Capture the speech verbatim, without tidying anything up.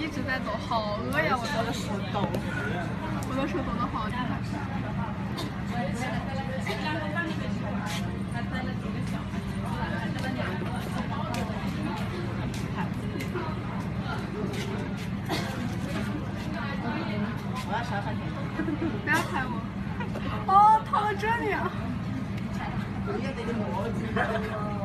一直在抖，好饿呀！我我的手抖， 我的手抖得好厉害。 我要小闪点。 不要拍我。哦，套到这里啊！ 不要给你磨子。